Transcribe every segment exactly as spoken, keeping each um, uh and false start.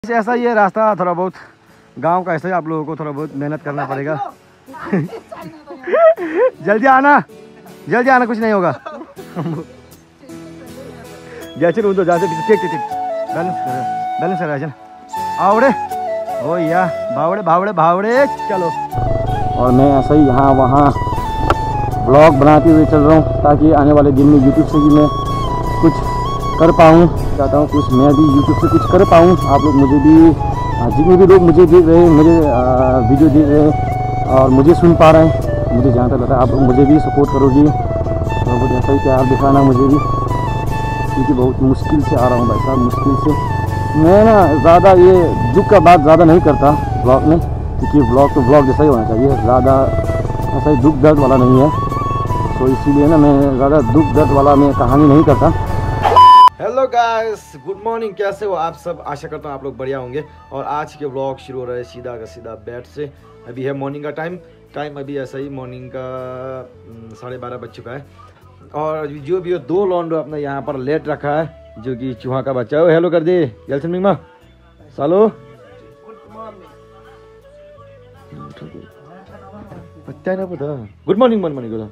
ऐसा ही है रास्ता, थोड़ा बहुत गांव का ऐसा ही, आप लोगों को थोड़ा बहुत मेहनत करना पड़ेगा। जल्दी आना, जल्दी आना, कुछ नहीं होगा। जैसे तो जैसे ठीक ठीक ठीक बैलेंस कर बैलेंस कर आवड़े ओ या भावड़े भावड़े भावड़े चलो। और मैं ऐसा ही यहाँ वहाँ ब्लॉग बनाते हुए चल रहा हूँ ताकि आने वाले दिन में यूट्यूब से भी मैं कुछ कर पाऊँ। चाहता हूँ कुछ मैं भी यूट्यूब से कुछ कर पाऊँ। आप लोग मुझे भी, जितने भी लोग मुझे देख रहे हैं, मुझे वीडियो देख रहे हैं और मुझे सुन पा रहे हैं, मुझे जहाँ तक लगता है आप लोग मुझे भी सपोर्ट करोगे और बहुत ऐसा ही प्यार दिखाना मुझे भी, क्योंकि बहुत मुश्किल से आ रहा हूँ भाई साहब, मुश्किल से। मैं ना ज़्यादा ये दुख का बात ज़्यादा नहीं करता ब्लॉग में, क्योंकि ब्लॉग तो ब्लॉग जैसा ही होना चाहिए, ज़्यादा ऐसा ही दुख दर्द वाला नहीं है। तो इसीलिए ना मैं ज़्यादा दुख दर्द वाला मैं कहानी नहीं करता। हेलो गाइस, गुड मॉर्निंग, कैसे हो आप सब? आशा करता हूँ आप लोग बढ़िया होंगे। और आज के ब्लॉग शुरू हो रहा है सीधा का सीधा बेड से। अभी है मॉर्निंग का टाइम टाइम अभी ऐसा ही मॉर्निंग का साढ़े बारह बज चुका है। और जो भी दो लॉन्डो अपना यहाँ पर लेट रखा है, जो कि चूहा का बच्चा है। हेलो कर दे गलसन मिंगमा सालो पत्ता ना पता। गुड मॉर्निंग मन मनी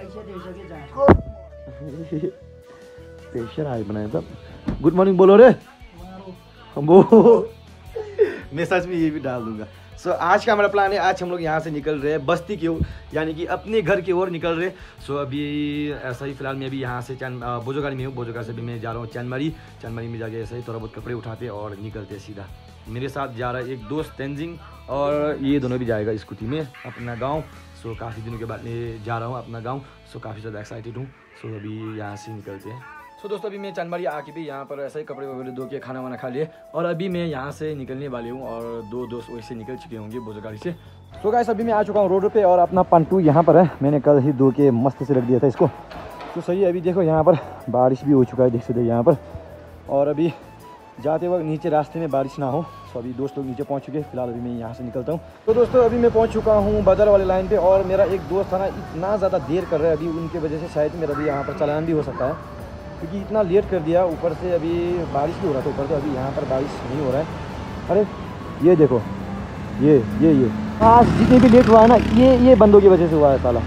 पेशर आए बनाए तब गुड मॉर्निंग बोलो रे वो मैं सच में ये भी डाल दूंगा। सो so, आज का हमारा प्लान है, आज हम लोग यहाँ से निकल रहे हैं बस्ती की ओर, यानी कि अपने घर की ओर निकल रहे। सो so, अभी ऐसा ही फिलहाल मैं अभी यहाँ से चैन बोजोगाड़ी में हूँ। बोजोगाड़ी से भी मैं जा रहा हूँ चैनमारी। चैनमारी में जाके ऐसा ही थोड़ा बहुत कपड़े उठाते और निकलते सीधा। मेरे साथ जा रहा है एक दोस्त तेंजिंग, और ये दोनों भी जाएगा स्कूटी में अपना गाँव। सो so, काफ़ी दिनों के बाद मैं जा रहा हूँ अपना गाँव। सो so, काफ़ी ज़्यादा एक्साइटेड हूँ। सो so, अभी यहाँ से निकलते हैं। सो so, दोस्तों अभी मैं चैनमारी आके भी यहाँ पर ऐसे ही कपड़े वगैरह धो के खाना वाना खा लिए, और अभी मैं यहाँ से निकलने वाली हूँ। और दो दोस्त वैसे निकल चुके होंगे बोजोगाड़ी से। सो so, गाइस अभी मैं आ चुका हूँ रोड पे, और अपना पंटू यहाँ पर है। मैंने कल ही धो के मस्त से रख दिया था इसको। तो सही है, अभी देखो यहाँ पर बारिश भी हो चुका है, देख सकते यहाँ पर। और अभी जाते वक्त नीचे रास्ते में बारिश ना हो। तो अभी दोस्त लोग नीचे पहुँच चुके। फिलहाल अभी मैं यहाँ से निकलता हूँ। तो दोस्तों अभी मैं पहुँच चुका हूँ बाजार वाले लाइन पे, और मेरा एक दोस्त था ना इतना ज़्यादा देर कर रहा है अभी, उनके वजह से शायद मेरा भी यहाँ पर चालान भी हो सकता है, क्योंकि इतना लेट कर दिया। ऊपर से अभी बारिश भी हो रहा था, ऊपर से अभी यहाँ पर बारिश नहीं हो रहा है। अरे ये देखो, ये ये ये आज जितने भी लेट हुआ है ना, ये ये बंदों की वजह से हुआ है साला।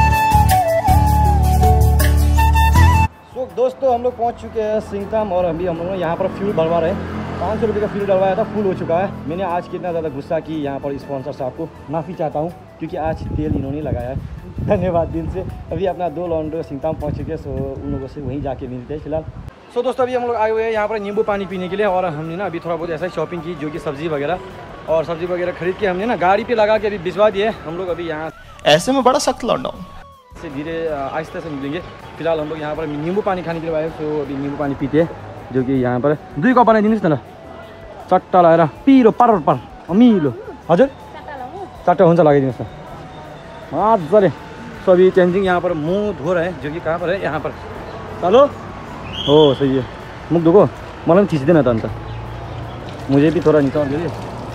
सो दोस्तों हम लोग पहुँच चुके हैं सिंगताम, और अभी हम लोग यहाँ पर फ्यूल भरवा रहे हैं। पाँच सौ रुपये का फ्यूल डलवाया था, फुल हो चुका है। मैंने आज कितना ज़्यादा गुस्सा की यहाँ पर स्पॉन्सर साहब को माफ़ी चाहता हूँ, क्योंकि आज तेल इन्होंने लगाया है। धन्यवाद दिल से। अभी अपना दो लॉन्डो सिंगताम पहुँच चुके हैं। सो उन लोगों से वहीं जाके मिलते हैं फिलहाल। सो दोस्तों अभी हम लोग आए हुए हैं यहाँ पर नींबू पानी पीने के लिए, और हमने ना अभी थोड़ा बहुत ऐसा ही शॉपिंग की, जो कि सब्ज़ी वगैरह और सब्ज़ी वगैरह खरीद के हमने ना गाड़ी पे लगा के अभी भिजवा दिए। हम लोग अभी यहाँ ऐसे में बड़ा सख्त लौंडा से धीरे आहिस्ते से मिलेंगे। फिलहाल हम लोग यहाँ पर नींबू पानी खाने के लिए आए। तो अभी नींबू पानी पीते हैं, जो कि यहाँ पर दुई कप बनाइदिनुहोस् न ल, चट्टा लगाएर पिरो पर पर अमिलो। हजुर चट्टा हुन्छ लगाइदिनुहोस् न मजाले। सो अभी चेन्जिङ यहाँ पर मुँह धो रहे हैं, जो कि कहाँ पर है, यहाँ पर। चलो हो सही है, मुख धोको मलाई पनि थिचिँदैन त अन्त, मुझे भी थोड़ा निकाल दीजिए।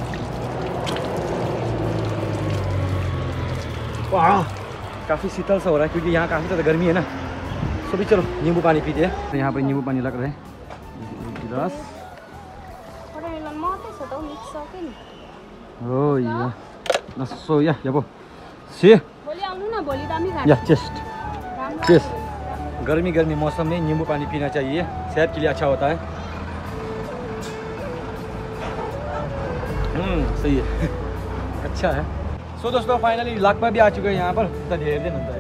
वाह काफ़ी शीतल सा हो रहा है, क्योंकि यहाँ काफ़ी ज़्यादा गर्मी है ना। सो भी चलो नींबू पानी पीते हैं। तो यहाँ पर नींबू पानी लग रहा है गिलास। Oh iya, nah so ya ya bo, सी या चेस्ट चेस्ट। गर्मी गर्मी मौसम में नींबू पानी पीना चाहिए, सेहत के लिए अच्छा होता है। हम्म सही है अच्छा है। सो दोस्तों फाइनली लाखपा भी आ चुके हैं यहाँ पर। ढेर दिन होता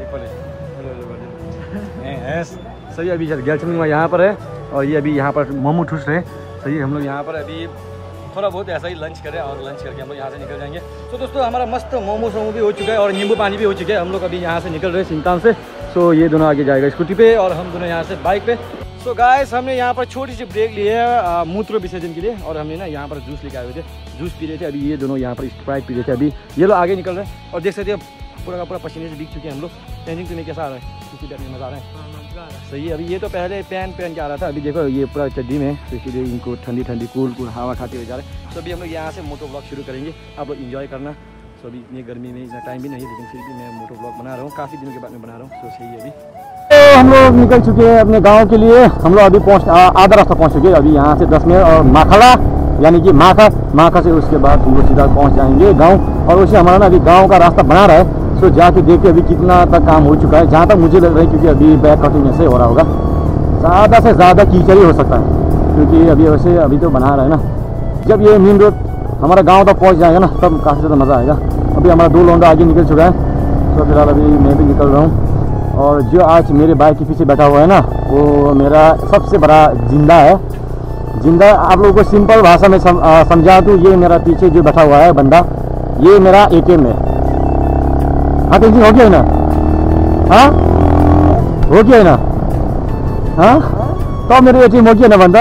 है सही। अभी गैलचमिंग में यहाँ पर है, और ये अभी यहाँ पर मोमो ठूस रहे हैं। सही हम लोग यहाँ पर अभी थोड़ा बहुत ऐसा ही लंच करें, और लंच करके हम लोग यहाँ से निकल जाएंगे। तो दोस्तों हमारा मस्त मोमो सोमो भी हो चुका है, और नींबू पानी भी हो चुके हैं। हम लोग अभी यहाँ से निकल रहे हैं सिंगताम से। सो ये दोनों आगे जाएगा स्कूटी पे, और हम दोनों यहाँ से बाइक पे। सो गाइस हमने यहाँ पर छोटी सी ब्रेक ली है मूत्र विसर्जन के लिए, और हमने ना यहाँ पर जूस लेके आए हुए थे, जूस पी रहे थे। अभी ये दोनों यहाँ पर स्प्राइट पी रहे थे। अभी ये लोग आगे निकल रहे हैं, और देख सकते हैं पूरा का पूरा पसीने से भीग चुके हैं हम लोग। ट्रेनिंग तुम्हें कैसा आ रहा है? किसी बैठ में मज़ा आ रहा है? सही है। अभी ये तो पहले पैन पहन के आ रहा था, अभी देखो ये पूरा चड्डी में, तो इसीलिए इनको ठंडी ठंडी कूल कूल हवा खाते हुए जा रहे हैं। तो अभी हम लोग यहाँ से मोटो ब्लॉग शुरू करेंगे, आप लोग इन्जॉय करना। तो अभी इतनी गर्मी में इतना टाइम भी नहीं, लेकिन फिर भी मैं मोटो ब्लॉग बना रहा हूँ, काफ़ी दिनों के बाद में बना रहा हूँ। तो सही है। अभी तो हम लोग निकल चुके हैं अपने गाँव के लिए। हम लोग अभी पहुँच आधा रास्ता पहुँच चुके हैं। अभी यहाँ से दस मिनट और माखला यानी कि माखा माखा से उसके बाद हम लोग सीधा पहुँच जाएंगे गाँव। और उसे हमारा ना अभी गाँव का रास्ता बना रहा है, सो जाके देखते अभी कितना तक काम हो चुका है। जहाँ तक मुझे लग रहा है, क्योंकि अभी बैक कटिंग ऐसे हो रहा होगा, ज़्यादा से ज़्यादा कीचड़ ही हो सकता है, क्योंकि अभी वैसे अभी तो बना रहा है ना। जब ये मेन रोड हमारा गांव तक पहुंच जाएगा ना, तब काफ़ी ज़्यादा मज़ा आएगा। अभी हमारा दो लौंडा आगे निकल चुका है, तो फिलहाल अभी मैं भी निकल रहा हूँ। और जो आज मेरे बाइक के पीछे बैठा हुआ है ना, वो मेरा सबसे बड़ा जिंदा है। जिंदा आप लोगों को सिंपल भाषा में सम, आ, समझा दूँ, ये मेरा पीछे जो बैठा हुआ है बंदा, ये मेरा ए टी एम है। हाँ तो हो गया ना, हाँ हो गया ना, हाँ तो मेरे ए टी एम हो गया ना बंदा।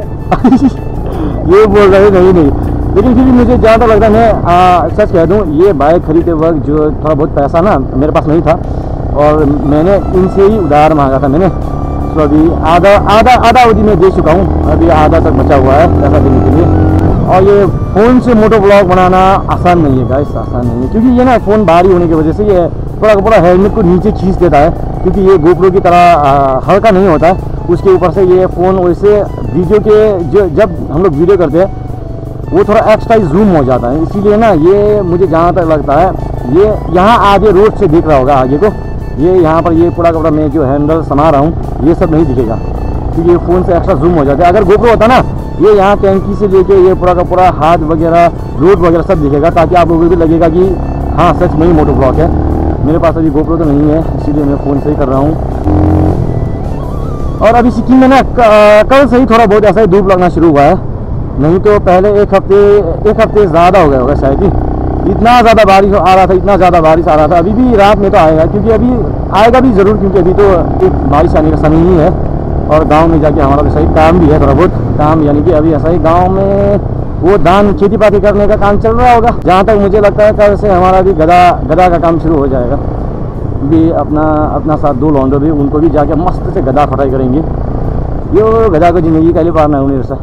ये बोल रहे नहीं नहीं, लेकिन फिर भी मुझे ज़्यादा लगता है, मैं सच कह दूँ, ये बाइक खरीदते वक्त जो थोड़ा बहुत पैसा ना मेरे पास नहीं था, और मैंने इनसे ही उधार मांगा था मैंने। तो अभी आधा आधा आधा अवधि में दे चुका हूँ, अभी आधा तक बचा हुआ है पैसा देने के लिए। और ये फ़ोन से मोटो ब्लॉग बनाना आसान नहीं है गाइस, आसान नहीं है, क्योंकि ये ना फ़ोन भारी होने की वजह से ये थोड़ा पूरा हेलमेट को नीचे खींच देता है, क्योंकि ये गोप्रो की तरह हल्का नहीं होता है। उसके ऊपर से ये फ़ोन वैसे वीडियो के जो जब हम लोग वीडियो करते हैं वो थोड़ा एक्स्ट्रा जूम हो जाता है, इसीलिए ना ये मुझे जहाँ तक लगता है, ये यहाँ आगे रोड से दिख रहा होगा आगे को, ये यहाँ पर ये पूरा कपड़ा मैं जो हैंडल समा रहा हूँ ये सब नहीं दिखेगा, क्योंकि ये फ़ोन से एक्स्ट्रा जूम हो जाता है। अगर गोप्रो होता ना, ये यहाँ टैंकी से लेके ये पूरा का पूरा हाथ वगैरह रोड वगैरह सब दिखेगा, ताकि आप लोगों को भी लगेगा कि हाँ सच में ही मोटो ब्लॉग है। मेरे पास अभी गोप्रो तो नहीं है, इसीलिए मैं फ़ोन से ही कर रहा हूँ। और अभी सिक्किम में ना कल से ही थोड़ा बहुत ऐसा ही धूप लगना शुरू हुआ है, नहीं तो पहले एक हफ्ते एक हफ्ते ज़्यादा हो गया होगा शायद ही, इतना ज़्यादा बारिश आ रहा था, इतना ज़्यादा बारिश आ रहा था। अभी भी रात में तो आएगा, क्योंकि अभी आएगा भी ज़रूर, क्योंकि अभी तो एक बारिश आने का समय ही है। और गांव में जाके हमारा भी सही काम भी है, थोड़ा बहुत काम, यानी कि अभी ऐसा ही गांव में वो धान खेती पाती करने का काम चल रहा होगा। जहाँ तक मुझे लगता है कल से हमारा भी गधा गधा का काम शुरू हो जाएगा। भी अपना अपना साथ दो लौंडो भी, उनको भी जाके मस्त से गधा फटाई करेंगे। यो गधा को ज़िंदगी का लिए पारना है उन्हें ऐसा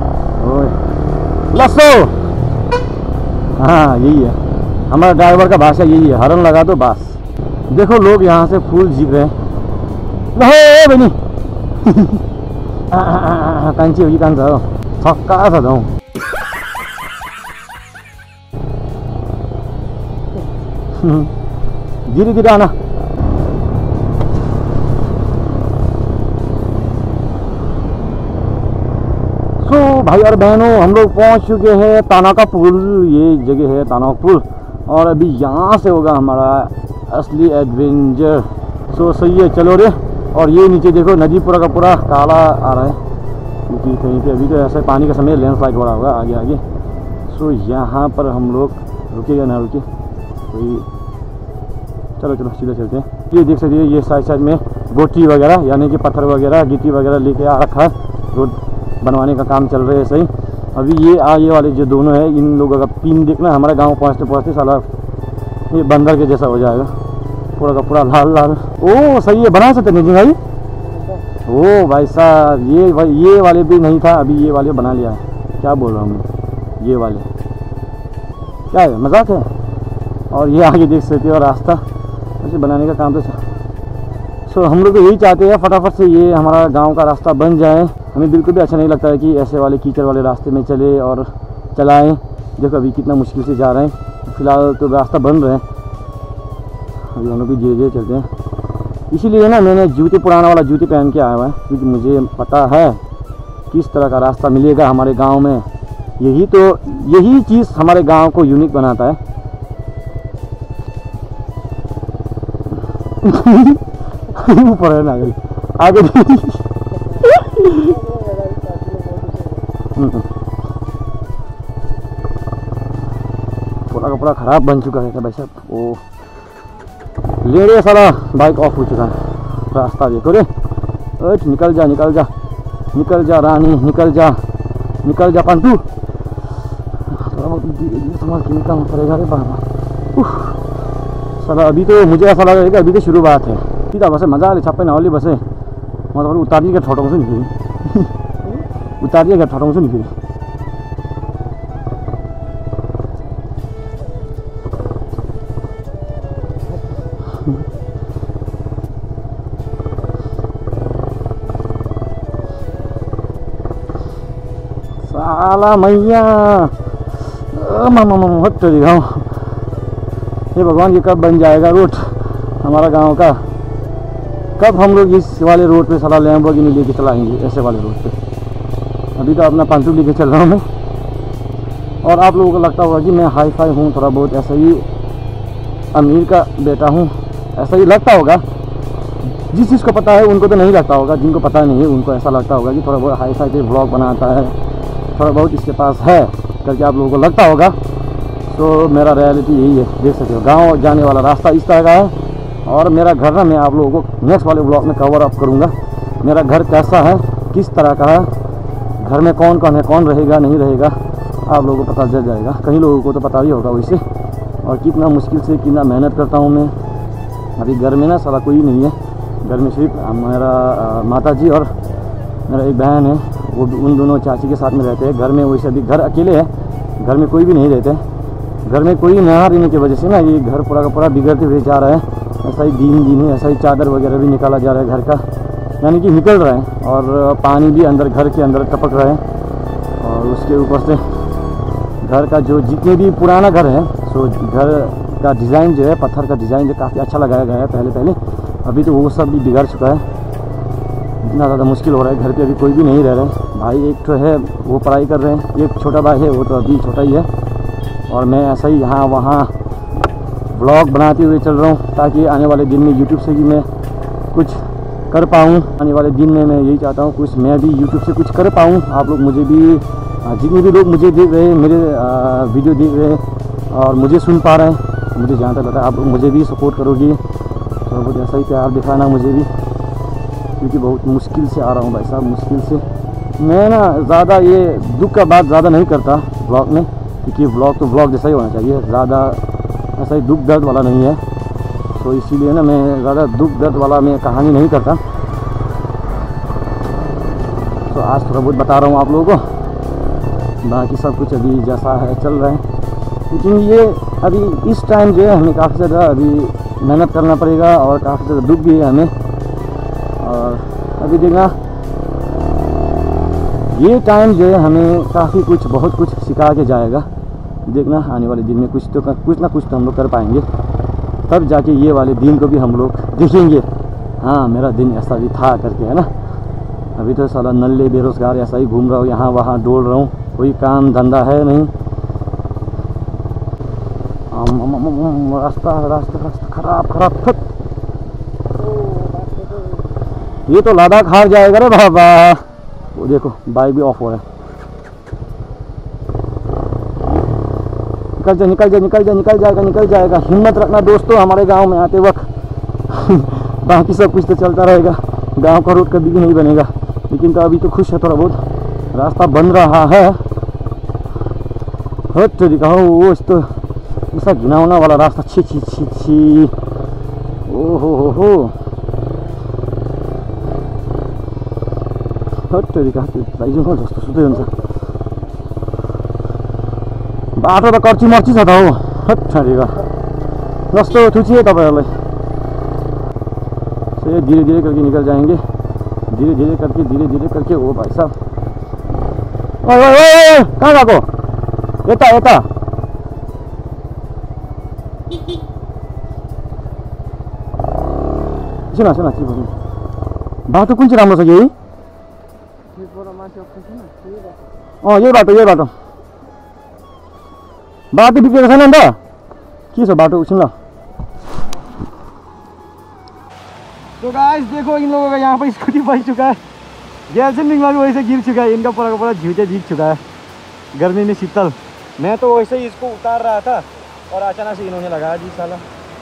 लस्सो। हाँ यही है हमारा ड्राइवर का भाषा, यही है, हॉर्न लगा दो बस। देखो लोग यहाँ से फूल जीप रहे हैं बनी कांची होगी कान था थक्का था जाऊँ। धीरे धीरे आना। सो भाई और बहनों, हम लोग पहुंच चुके हैं तानाका पुल, ये जगह है तानाका पुल, और अभी यहाँ से होगा हमारा असली एडवेंचर। सो सही है, चलो रे। और ये नीचे देखो नदी पूरा का पूरा काला आ रहा है, क्योंकि कहीं पे अभी तो ऐसा पानी का समय लैंडस्लाइड हो रहा होगा आगे आगे। सो यहाँ पर हम लोग रुकेगा ना रुके कोई, चलो चलो सीधे चलते हैं। ये देख सकते हैं, ये साइड साइड में गोटी वगैरह यानी कि पत्थर वगैरह गिट्टी वगैरह लेके आ रखा है, रोड बनवाने का काम चल रहा है सही। अभी ये आगे वाले जो दोनों है, इन लोगों का पिन देखना, हमारे गांव पहुंचते पहुंचते साला ये बंदर के जैसा हो जाएगा, पूरा का पूरा लाल लाल। ओ सही है, बना सकते नहीं भाई। ओ भाई साहब, ये भाई ये वाले भी नहीं था, अभी ये वाले बना लिया है। क्या बोल रहा हूँ मैं, ये वाले क्या है, मजाक है। और ये आगे देख सकते हो रास्ता, ऐसे बनाने का काम तो। सो हम लोग तो यही चाहते हैं फटाफट से ये हमारा गांव का रास्ता बन जाए। हमें बिल्कुल भी अच्छा नहीं लगता है कि ऐसे वाले कीचड़ वाले रास्ते में चले और चलाएं। देखो अभी कितना मुश्किल से जा रहे हैं, फिलहाल तो रास्ता बन रहे हैं, अभी हम लोग भी धीरे धीरे चलते हैं। इसीलिए ना मैंने जूते पुराना वाला जूते पहन के आया हुआ है, क्योंकि मुझे पता है किस तरह का रास्ता मिलेगा हमारे गाँव में। यही तो यही चीज़ हमारे गाँव को यूनिक बनाता है। ऊपर है ना आगे पूरा का पूरा खराब बन चुका है भाई साहब। वो ले रहे सारा बाइक ऑफ हो चुका है। रास्ता देखो रे, अट निकल जा निकल जा निकल जा रानी, निकल जा निकल जा पंतु। थोड़ा बहुत संभाल के निकलना पड़ेगा रे बाबा। साला अभी तो मुझे ऐसा लग रहा है कि अभी तो शुरुआत है, सीधा बस मजा आ रही छापे नौली बसे, मतलब उतारिए के ठोटों से निकली उतारिए के ठोटों से निकली। काला मैया हट दिखाऊँ। ये भगवान ये कब बन जाएगा रोड हमारा गांव का, कब हम लोग इस वाले रोड पे साला लैम्बोर्गिनी लेके चलाएंगे ऐसे वाले रोड पे। अभी तो अपना पांचू लेके चल रहा हूँ मैं। और आप लोगों को लगता होगा कि मैं हाई फाई हूँ, थोड़ा बहुत ऐसा ही अमीर का बेटा हूँ, ऐसा ही लगता होगा। जिस चीज़ को पता है उनको तो नहीं लगता होगा, जिनको पता नहीं है उनको ऐसा लगता होगा कि थोड़ा बहुत हाई फाई पे ब्लॉग बनाता है, थोड़ा बहुत इसके पास है करके आप लोगों को लगता होगा। तो मेरा रियलिटी यही है, देख सकते हो गांव जाने वाला रास्ता इस तरह का है। और मेरा घर ना मैं आप लोगों को नेक्स्ट वाले ब्लॉग में कवर अप करूँगा, मेरा घर कैसा है, किस तरह का है, घर में कौन कौन है, कौन रहेगा नहीं रहेगा, आप लोगों को पता चल जाएगा। कई लोगों को तो पता ही होगा वैसे। और कितना मुश्किल से कितना मेहनत करता हूँ मैं। अभी घर में ना सारा कोई नहीं है, घर में सिर्फ मेरा माता जी और मेरा एक बहन है, वो उन दोनों चाची के साथ में रहते हैं। घर में वैसे अभी घर अकेले है, घर में कोई भी नहीं रहते। घर में कोई ना रहने की वजह से ना ये घर पूरा का पूरा बिगड़ते हुए जा रहा है। ऐसा ही दिन दिन है, ऐसा ही चादर वगैरह भी निकाला जा रहा है घर का, यानी कि निकल रहा है। और पानी भी अंदर घर के अंदर टपक रहा है। और उसके ऊपर से घर का जो जितने भी पुराना घर है, सो घर का डिज़ाइन जो है, पत्थर का डिज़ाइन जो काफ़ी अच्छा लगाया गया है पहले पहले, अभी तो वो सब भी बिगड़ चुका है। इतना ज़्यादा मुश्किल हो रहा है, घर पे अभी कोई भी नहीं रह रहे हैं। भाई एक तो है वो पढ़ाई कर रहे हैं, एक छोटा भाई है वो तो अभी छोटा ही है। और मैं ऐसा ही यहाँ वहाँ व्लॉग बनाते हुए चल रहा हूँ, ताकि आने वाले दिन में यूट्यूब से भी मैं कुछ कर पाऊँ। आने वाले दिन में मैं यही चाहता हूँ कुछ मैं भी यूट्यूब से कुछ कर पाऊँ। आप लोग मुझे भी, जितने भी लोग मुझे देख रहे हैं, मेरे वीडियो देख रहे हैं और मुझे सुन पा रहे हैं, मुझे जहाँ तक पता है आप लोग मुझे भी सपोर्ट करोगे, थोड़ा बहुत ऐसा ही प्यार दिखाना मुझे भी, क्योंकि बहुत मुश्किल से आ रहा हूँ भाई साहब, मुश्किल से। मैं ना ज़्यादा ये दुख का बात ज़्यादा नहीं करता ब्लॉग में, क्योंकि व्लॉग तो व्लॉग जैसा ही होना चाहिए, ज़्यादा ऐसा ही दुख दर्द वाला नहीं है। तो इसीलिए ना मैं ज़्यादा दुख दर्द वाला मैं कहानी नहीं करता। तो आज थोड़ा बहुत बता रहा हूँ आप लोगों को, बाकी सब कुछ अभी जैसा है चल रहा है। लेकिन ये अभी इस टाइम जो है हमें काफ़ी ज़्यादा अभी मेहनत करना पड़ेगा और काफ़ी ज़्यादा दुख भी है हमें। और अभी देखना ये टाइम जो है हमें काफ़ी कुछ बहुत कुछ सिखा के जाएगा। देखना आने वाले दिन में कुछ तो कुछ ना कुछ तो हम लोग कर पाएंगे, तब जाके ये वाले दिन को भी हम लोग देखेंगे, हाँ मेरा दिन ऐसा भी था करके, है ना। अभी तो साला नल्ले बेरोज़गार ऐसा ही घूम रहा हूँ, यहाँ वहाँ डोल रहा हूँ, कोई काम धंधा है नहीं। रास्ता रास्ता रास्ता खराब खराब फट। ये तो लद्दाख हार जाएगा रे बाबा। वो देखो बाइक भी ऑफ हो रहा है। निकल जा निकल जा निकल जा निकल जाएगा निकल जाएगा। हिम्मत रखना दोस्तों हमारे गांव में आते वक्त। बाकी सब कुछ तो चलता रहेगा, गांव का रोड कभी भी नहीं बनेगा। लेकिन तो अभी तो खुश है, थोड़ा बहुत रास्ता बन रहा है। हट दिखाओ वो तो ऐसा घिनौना वाला रास्ता, छी छी छी छी, ओ हो हो हो। हट दिखाते भाइजू कहाँ जस्तो सुत्दै हुन्छ, बाटो त कर्ची मर्ची छ त हो। हट दिखा जस्तो थुचिए तपाईँहरूलाई। से धीरे धीरे करके निकल जाएंगे, धीरे धीरे करके धीरे धीरे करके। ओ भाई साहब ओए ओए ओए कहाँ गएको, यता यता। सुन सुन बाटो कुन चाहिँ राम्रो छ यही? अँ यही बाटो यही बाटो। बाटो बिग्रेको छैन नि त? के छ बाटो सुन ल। तो गाइस देखो इन लोगों का यहाँ पर स्कूटी बच चुका है, गैलसिन में भी वैसे गिर चुका है, इनका पूरा का पूरा झूठे भीग चुका है गर्मी में शीतल। मैं तो वैसे ही इसको उतार रहा था और अचानक से इन्होंने लगाया जी साला।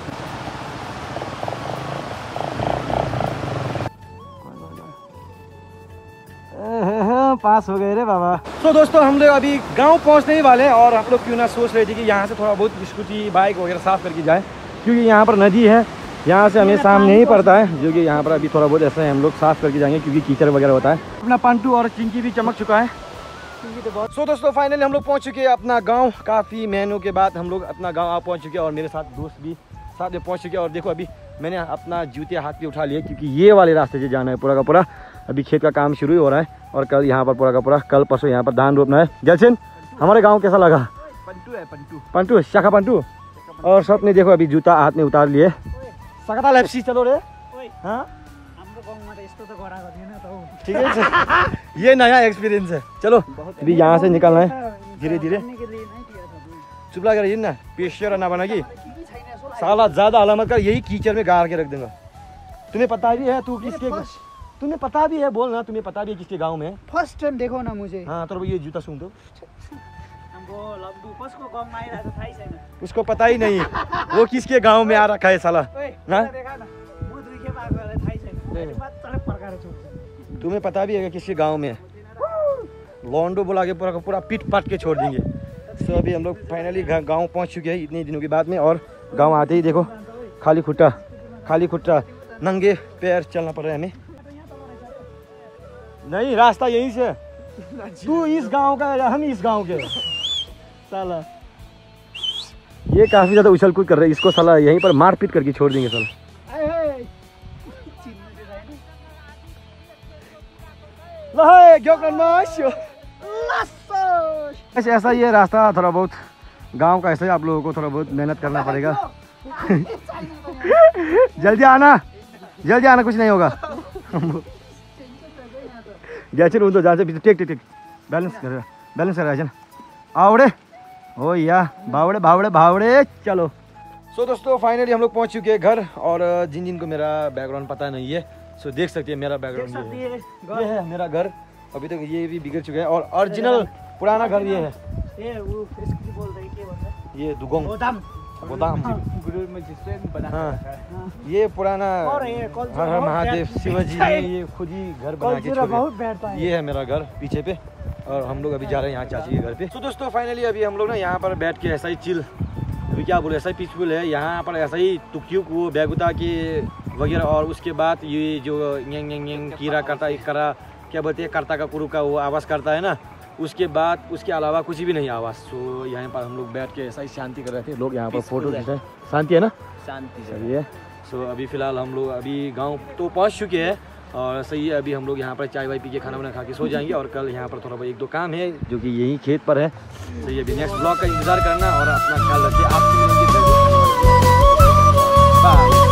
पास हो गए रे बाबा। तो दोस्तों हम लोग अभी गांव पहुंचने ही वाले हैं और हम लोग क्यों ना सोच रहे थे कि यहाँ से थोड़ा बहुत स्कूटी बाइक वगैरह साफ़ करके जाए, क्योंकि यहाँ पर नदी है, यहाँ से हमें सामने ही पड़ता है, जो कि यहाँ पर अभी थोड़ा बहुत ऐसा है हम लोग साफ़ करके जाएंगे, क्योंकि कीचड़ वगैरह होता है। अपना पंटू और चिंकी भी चमक चुका है। सो दोस्तों फाइनली हम लोग पहुँच चुके हैं अपना गाँव। काफ़ी महीनों के बाद हम लोग अपना गाँव आ पहुँच चुके हैं और मेरे साथ दोस्त भी साथ में पहुँच चुके हैं। और देखो अभी मैंने अपना जूते हाथ पे उठा लिए, क्योंकि ये वाले रास्ते से जाना है पूरा का पूरा। अभी खेत का काम शुरू ही हो रहा है और कल यहाँ पर पूरा का पूरा कल परसों यहाँ पर धान रोपना है। जलसिन हमारे गाँव कैसा लगा? पंटू है पंटू पंटू शाखा पंटू और सब ने देखो अभी जूता हाथ में उतार लिए। सकता लेप्सी चलो रे। हाँ ठीक है ये नया एक्सपीरियंस है। चलो अभी यहाँ से निकलना है धीरे धीरे। चुप लगा रही ना पेशर ना बना की साला ज्यादा अलामत कर, यही कीचड़ में गाड़ के रख दूंगा। तुम्हें पता भी है तू किसके तुम्हें पता भी है बोल ना तुम्हें पता भी है किसके गाँव में? फर्स्ट टाइम देखो ना मुझे। हाँ तो ये जूता सुन दो उसको पता ही नहीं वो किसके गांव में आ रखा है साला। तुम्हें पता भी है किसके गांव में? लॉन्डो बुला के पूरा पूरा पीट पाट के छोड़ देंगे। सो अभी हम लोग फाइनली गांव पहुंच चुके हैं इतने दिनों के बाद में। और गांव आते ही देखो खाली खुट्टा खाली खुट्टा नंगे पैर चलना पड़ रहा है हमें। नहीं रास्ता यहीं से। तू इस गांव का या हम इस गांव के साला। ये काफी ज्यादा उछल कूद कर रहे हैं, इसको साला यहीं पर मार पीट करके छोड़ देंगे साला। ऐसे ऐसा ये रास्ता थोड़ा बहुत गांव का ऐसा ही, आप लोगों को थोड़ा बहुत मेहनत करना पड़ेगा। जल्दी आना जल्दी आना कुछ नहीं होगा। जैसे तो जहाँ से टेक टेक टेक बैलेंस कर बैलेंस कर रहा आवड़े ओ या भावड़े भावड़े भावड़े चलो। सो so, दोस्तों फाइनली हम लोग पहुंच चुके हैं घर। और जिन जिन को मेरा बैकग्राउंड पता नहीं है सो so, देख सकते हैं मेरा बैकग्राउंड ये, ये है मेरा घर। अभी तक ये भी बिगड़ चुका है और ओरिजिनल पुराना घर ये है। ये वो ये दुगोंग गोदाम। हाँ ये पुराना हर हर महादेव शिवाजी ने ये खुद ही घर बना के छोड़े। ये है मेरा घर पीछे पे और हम लोग अभी जा रहे हैं यहाँ चाची के घर पे। तो दोस्तों फाइनली अभी हम लोग ना यहाँ पर बैठ के ऐसा ही चिल अभी क्या बोले ऐसा ही पीसफुल है यहाँ पर ऐसा ही तुक्यूक वो बैगुता के वगैरह। और उसके बाद ये जो यंग यंग यंग कीरा करता करा क्या बोलते हैं करता का कुरु का वो आवाज़ करता है ना, उसके बाद उसके अलावा कुछ भी नहीं आवाज़। सो यहाँ पर हम लोग बैठ के ऐसा ही शांति कर रहे थे। लोग यहाँ पर फोटो खींच रहे हैं। शांति है ना? शांति सही है। सो अभी फ़िलहाल हम लोग अभी गांव तो पहुँच चुके हैं और सही है। अभी हम लोग यहाँ पर चाय वाय पी के खाना वाना खा के सो जाएंगे और कल यहाँ पर थोड़ा बहुत एक दो काम है जो कि यही खेत पर है। सही है अभी नेक्स्ट ब्लॉग का इंतज़ार करना और अपना ख्याल रखिए। आपसे